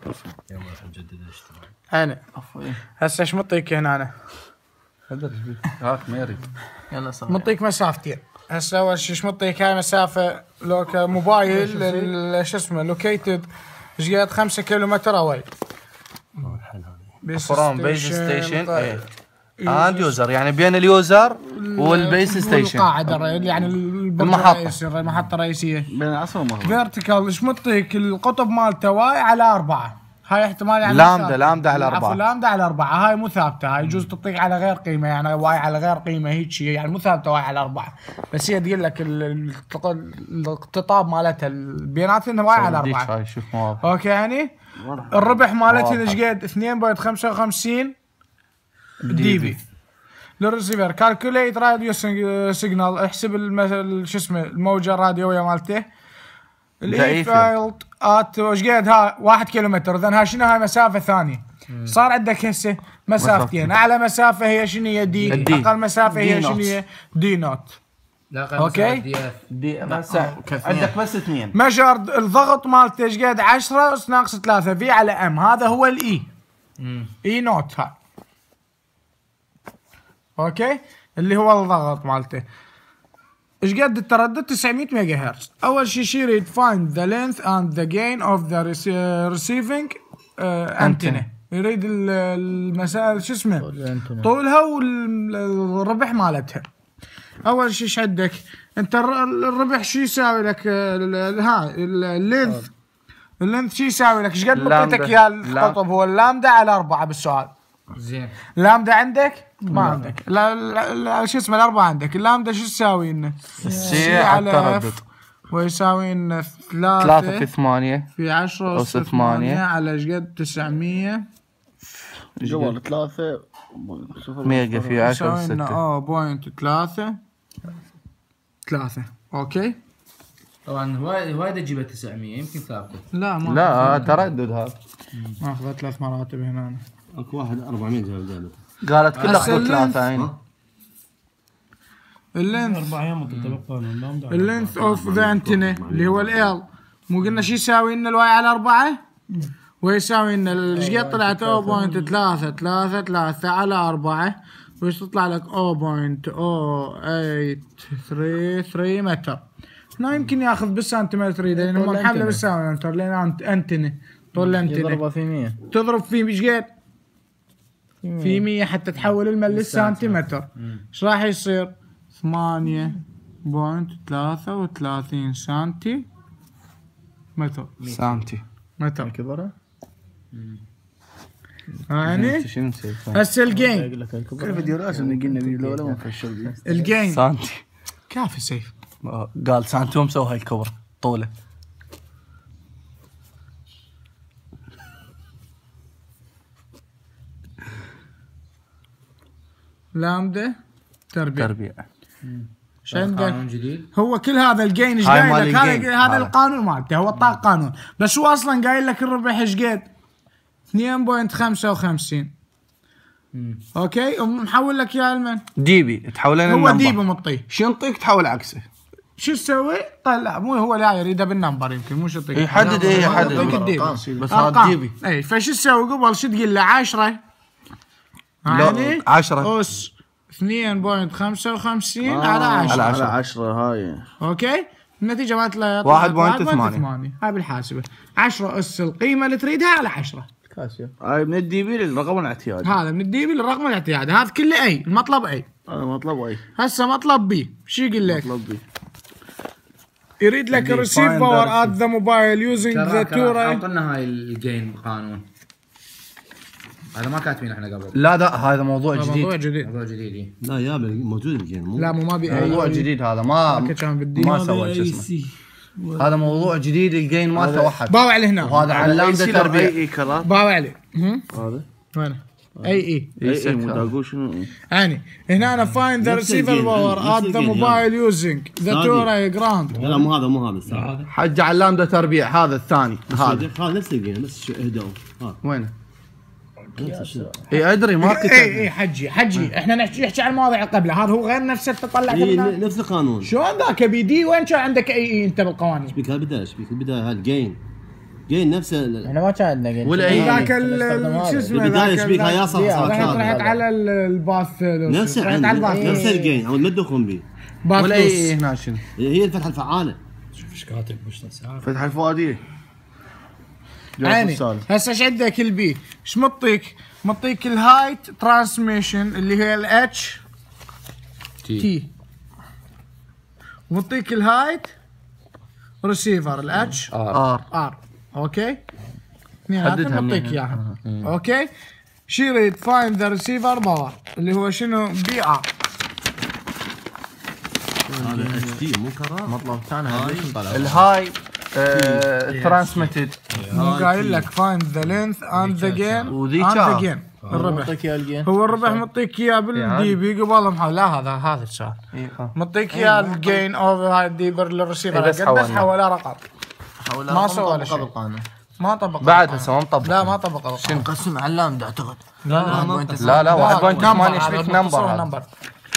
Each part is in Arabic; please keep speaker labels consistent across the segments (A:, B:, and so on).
A: انا هسه ايش مطيك هنا انا؟
B: هاك ما يريد.
C: يلا صار
A: مطيك مسافتين. هسه اول شيء ايش مطيك هاي مسافه لو كموبايل شو اسمه لوكيتد ايش قد 5 كيلومتر اواي.
B: فروم بيس ستيشن اند يوزر، يعني بين اليوزر والبيس ستيشن
A: القاعده يعني المحطه الرئيسيه
B: بين العصر والمغرب.
A: فيرتيكال ايش مطيك القطب مالته واي على 4. هاي احتمال يعني
B: لامدا على 4.
A: لامدا على 4 هاي مو ثابته، هاي يجوز تعطيك على غير قيمه، يعني واي على غير قيمه هيك شيء، يعني مو ثابته واي على 4، بس هي تقول لك الاقتطاب مالتها بيناتهم واي على 4.
B: شوف واضح.
A: اوكي يعني الربح مالتها ايش قد 2.55 دي بي للريسيفر. كالكوليت راديو سيجنال، احسب شو اسمه الموجه الراديويه مالته. الاي فايلد ات ايش قد ها 1 كيلومتر. اذا ها شنو هاي مسافه ثانيه. صار عندك هسه مسافتين، اعلى مسافه هي شنو هي دي، اقل مسافه هي شنو هي دي نوت. اوكي
B: دي عندك بس 2
A: مجر الضغط مالته ايش قد 10 اس ناقص 3 في على ام، هذا هو الاي اي نوت هاي. اوكي اللي هو الضغط مالته. ايش قد التردد 900 ميجا هرتز. اول شيء يريد find the length and the gain of the receiving antenna، يريد المسائل شو اسمه طولها والربح مالتها. اول شيء ايش عندك انت الربح شو يساوي لك هاي اللينث شو يساوي لك، ايش قد بطيتك يا القطب هو اللامدا على 4 بالسؤال.
C: زين
A: لامدا عندك ما عندك لا شو اسمه الاربعه عندك. اللامدا شو تساوي لنا؟
B: سي على التردد
A: ويساوي لنا
B: 3 في 8
A: في 10 أس 8 على ايش قد 900
B: جوال 3 ميجا في 10 أس
A: 6 3 اوكي.
C: طبعا وايد اجيبها 900 يمكن ثابته.
B: لا تردد هذا
A: ماخذ 3 مراتب هنا.
D: اكو واحد 400 جاب
B: قالت كلها اخذ 3 عين.
A: اللينث اوف ذا انتنا اللي هو ال مو قلنا شو يساوي لنا الواي على 4 ويساوي لنا ايش قد طلعت 0.333 على 4 ويش تطلع لك 0.0833 متر. هنا يمكن ياخذ بالسنتيمتر لان هم محله بالسنتيمتر لان انتنا طول الانتنا
C: تضربها في 100
A: تضرب في ايش قد في 100 حتى تحول المل للسنتيمتر. ايش راح يصير 8.33 سنتي متر. متر
C: كبره
A: يعني هسه الجين
D: الفيديو لازم قلنا فيديو ولا ما في الشغل
A: الجين
B: سانتي
A: كافي سيف
B: قال سانتي ومسوي هاي الكبر طوله.
A: لامدا تربيع. ايش عندك؟
C: قانون جديد
A: هو كل هذا الجين ايش قايل لك؟ هذا القانون مالته هو الطاق قانون، بس هو اصلا قايل لك الربح ايش قد 2.55. اوكي ومحول لك اياه لمن؟
B: ديبي تحول لنا
A: هو ديبي مطيه.
B: شو ينطيك تحول عكسه.
A: شو تسوي؟ طلع مو هو لا يريده بالنمبر يمكن مو شو يعطيك
B: يحدد يحدد
A: بس هذا ديبي. اي فشو تسوي قبل شو تقول له 10 يعني
B: 10
A: اس 2.55 على 10
D: على 10 هاي
A: اوكي. النتيجه مالت 1.8 هاي بالحاسبه 10 اس القيمه اللي تريدها على 10
B: كاشف. هاي من الديبي للرقم الاعتيادي.
A: هذا من الديبي للرقم الاعتيادي. هذا كله اي المطلب اي.
D: هذا مطلب اي.
A: هسه مطلب بي شو يقول لك؟
D: مطلب بي
A: يريد لك الريسيف باور ات ذا موبايل يوزنج ذا تو
C: حاطلنا هاي الجين بقانون هذا ما كاتبين احنا قبل.
B: لا هذا موضوع جديد.
C: موضوع جديد.
D: لا يا موجود الجيم
A: لا مو ما بي اي
B: موضوع جديد هذا ما سوى شو اسمه. هذا موضوع جديد الجين ما توحد.
A: باوع عليه هنا
B: وهذا علامته تربيع.
D: اي كلام
A: باوع عليه
D: هذا
A: وين اي
D: اقول شنو
A: يعني هنا انا فايند ذا ريسيفر باور ات ذا موبايل يوزنج ذا توراي جراند.
D: لا مو هذا الساعه
B: حج علامته تربيع هذا الثاني هذا
D: نفس الجيم بس اهدوا
B: وينه؟ اي ادري ما كتب.
A: اي حجي احنا نحكي على المواضيع قبله. هذا هو غير نفسه تطلع
D: نفس القانون.
A: شلون ذاك بي دي وين كان عندك اي انت بالقوانين؟
D: ايش بك البدايه هذا الجين جين نفسه
E: احنا ما كان عندنا جين.
B: ولا أي-
A: ذاك شو اسمه
D: البدايه ايش بيك هاي
A: ذاك-
D: ياسر صارت
A: رحت
D: هذا.
A: على الباث
D: نفسه
A: رحت على الباث
D: نفس الجين عود ما تدخلون به.
A: باث
B: ولا اي هنا شنو؟
D: هي الفتحه الفعاله.
F: ايش كاتب مش
B: فتح الفؤاديه.
A: عيني هسه ايش عندك البي؟ ايش مطيك؟ مطيك الهايت ترانسميشن اللي هي الاتش تي، ومطيك الهايت ريسيفر الاتش ار. اوكي؟ اثنين
B: حددها
A: مطيك
B: منين؟
A: اياها. اوكي؟ شي يريد فايند ذا ريسيفر باور اللي هو شنو؟ بي ار.
D: هذا اتش تي مو كرار.
B: مطلب ثاني ليش نطلع؟ الهاي ترانسميتد.
A: مو قايل لك فايند ذا لينث اند ذا جين
B: وذي
A: اند ذا
B: كام؟
A: جين الربح.
E: يعطيك اياه الجين.
A: هو الربح مطيك اياه بالدي بي قبل محاول. لا هذا السؤال مطيك اياه الجين اوف هاي الدي بالريسيفر
B: بس
A: بس
B: حولنا.
A: حوله رقم ما سوى ولا
E: قبل
A: شيء.
E: قانون.
A: ما طبق
B: بعد
A: القانون.
B: هسه ما مطبق.
A: لا ما طبق القانون.
E: نقسم على اللامدا اعتقد.
A: لا
B: لا 1.8
A: نمبر،
B: ايش
A: هذا
B: بيك
A: مختصر
B: نمبر هذا.
A: نمبر.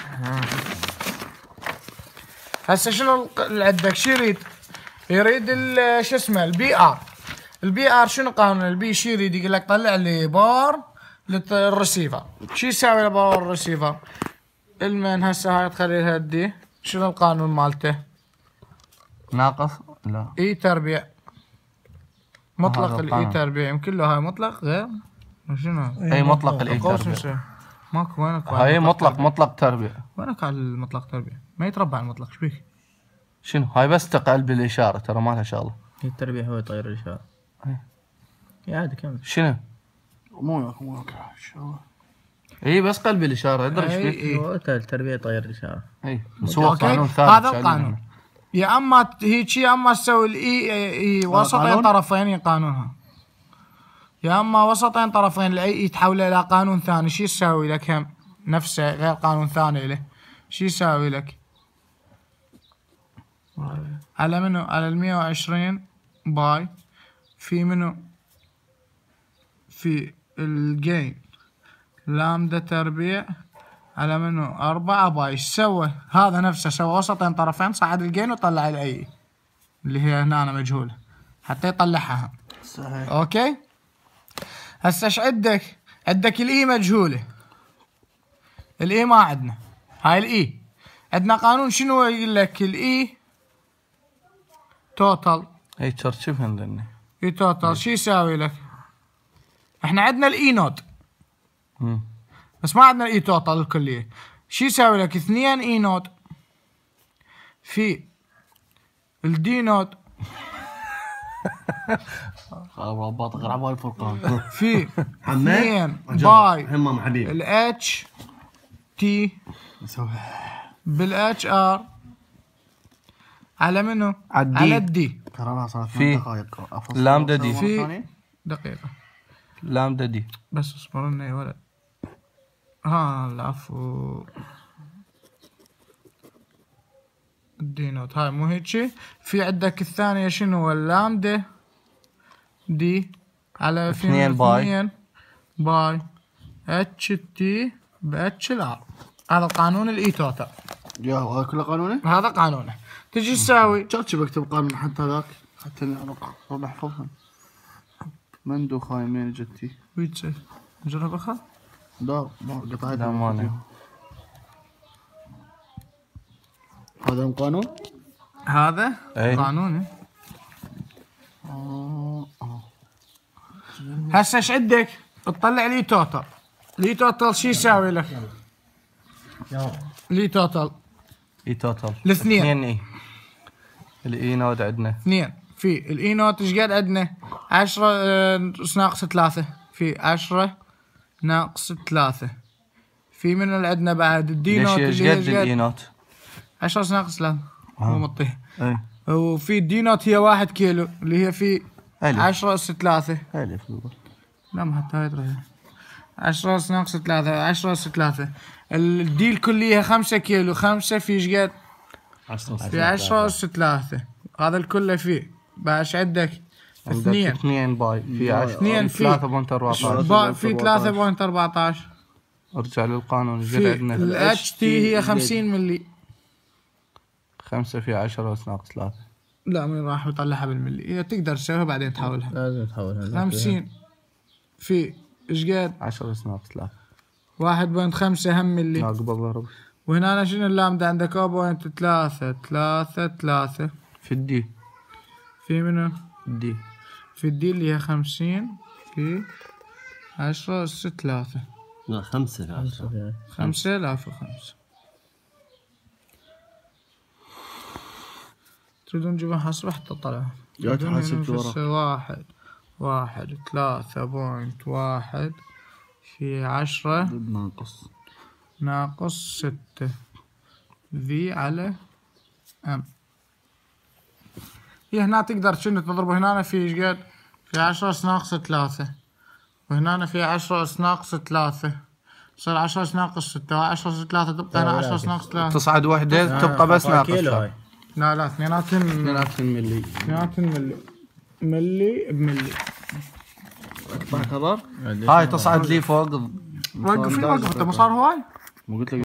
A: هسه شنو اللي عندك؟ شو يريد؟ يريد شو اسمه البي ار. البي ار شنو قانون البي؟ شو يريد؟ يقول لك طلع لي باور للريسيفر. شو يساوي له باور الريسيفر؟ المن هسه هاي تخلي لها الدي. شنو القانون مالته؟
B: ناقص لا
A: اي تربيع. مطلق
B: هذا
A: الاي
B: القانون.
A: تربيع يمكن له هاي مطلق غير شنو؟
B: اي مطلق الاي
A: قوس
B: تربيع.
A: نسوي. ماكو وينك؟
B: هاي مطلق تربيع.
A: وينك على المطلق تربيع؟ ما يتربى على المطلق. ايش بيك؟
B: شنو هاي بس تقل بالاشاره ترى ما لها شغله.
E: التربيع هو يطير الاشاره. يا عادي كمل.
B: شنو؟
D: مو وياك ان شاء الله.
B: اي بس قلب الاشاره ادري ايش فيك.
E: هو التربيع يطير الاشاره.
B: اي بس هو
A: اوكي
B: قانون ثابت.
A: هذا القانون. يا اما هيك يا اما تسوي الاي وسطين طرفين قانونها، يا اما وسطين طرفين الاي تحوله الى قانون ثاني. شو يساوي لك هم نفسه غير قانون ثاني له؟ شو يساوي لك؟ على منو؟ على 120 باي في منو؟ في الجين لامدا تربيع على منو 4 باي. ايش سوى؟ هذا نفسه سوى وسطين طرفين صعد الجين وطلع الاي اللي هي هنا مجهوله حتى يطلعها.
E: صحيح.
A: اوكي هسه ايش عندك؟ عندك الاي مجهوله. الاي ما عندنا. هاي الاي عندنا قانون شنو يقول لك؟ الاي توتال.
B: اي تشرشف عندنا.
A: اي توتال شو يساوي لك؟ احنا عندنا الاي نود بس ما عندنا الاي توتال الكليه. شو يساوي لك؟ 2 اي نود في الدي نود
D: رباط غراب الفرقان.
A: في 2
D: حماد
A: باي
D: همام حبيبي.
A: الاتش تي بالاتش ار على منو؟
B: عالدي.
A: على الدي.
D: ترى صارت
B: في لامدا دي.
A: في دقيقة
B: لامدا دي.
A: بس اصبر لنا يا ولد. العفو. الدي نوت هاي مو هيجي. في عندك الثانية شنو؟ اللامدا دي على
B: 2 باي.
A: 2 باي اتش تي باتش الار. هذا القانون الاي توتال.
D: يا هذا كله قانوني؟
A: هذا قانونه. تجي تساوي
D: شرط بكتب قانون حتى هذاك حتى نحفظها. مندو خايمين جتي.
A: ويتسي نجرب اخر.
D: دار قطعت.
B: لا مانع.
D: هذا قانون؟
A: هذا
B: أي.
A: قانوني. هسه ايش عندك؟ تطلع لي توتال. لي توتال شو يساوي لك؟ لي توتال
B: اي توتال.
A: الاثنين.
B: 2 اي. الاي نود عندنا
A: 2 في الاي نوت ايش قد عندنا؟ 10 ناقص 3 في 10 ناقص 3 في من اللي عندنا بعد الدي نوت
B: ليش
A: اللي
B: قد الاي نوت؟
A: 10 ناقص 3 مو مطيه.
B: اي
A: وفي الدي نوت هي 1 كيلو اللي هي في
B: ألف.
A: 10 أس 3.
B: الف.
A: لا ما حتى هاي ترى 10 أس ناقص 3 10 أس 3. الدي الكلية 5 كيلو. 5 في ايش قد؟ في 10 أس 3. هذا الكله فيه باش عندك 2
B: 2 باي في 10
A: 2 في
B: 3.14
A: في 3.14.
B: ارجع للقانون ايش قد
A: في
B: عندنا؟
A: الاتش تي هي 50 ملي.
B: 5 في 10 اس ناقص 3.
A: لا من راح يطلعها بالملي، هي تقدر تسويها بعدين تحولها.
E: لازم تحولها.
A: 50 في ايش قد؟
B: 10 ناقص 3.
A: 1.5 هم ملي.
B: عقب الضرب.
A: وهنا أنا شنو اللام ده عندك؟ 0.333
B: في الدي.
A: في منو؟
B: الدي.
A: في الدي اللي هي 50 في 10 أس 3.
G: لا 5 ل 10.
A: 5 لا في 5. تريدون تجيبون حاسبة حتى طلع.
D: جات حاسبت وراك.
A: 1.1 في 10 ناقص 6 في على ام. هي هنا تقدر شنو تضربه هنا في ايش قد؟ في 10 أس ناقص 3 وهنا في 10 أس ناقص 3 يصير 10 أس ناقص 6 10 أس 3 تبقى هنا 10 أس ناقص 3
B: تصعد وحدة تبقى بس ناقصة.
A: لا اثنيناتن
B: ملي.
A: ملي بملي.
D: بعد خبر
B: هاي تصعد لي فوق.
A: وقف انت ما صار هواي.
D: مو قلت لك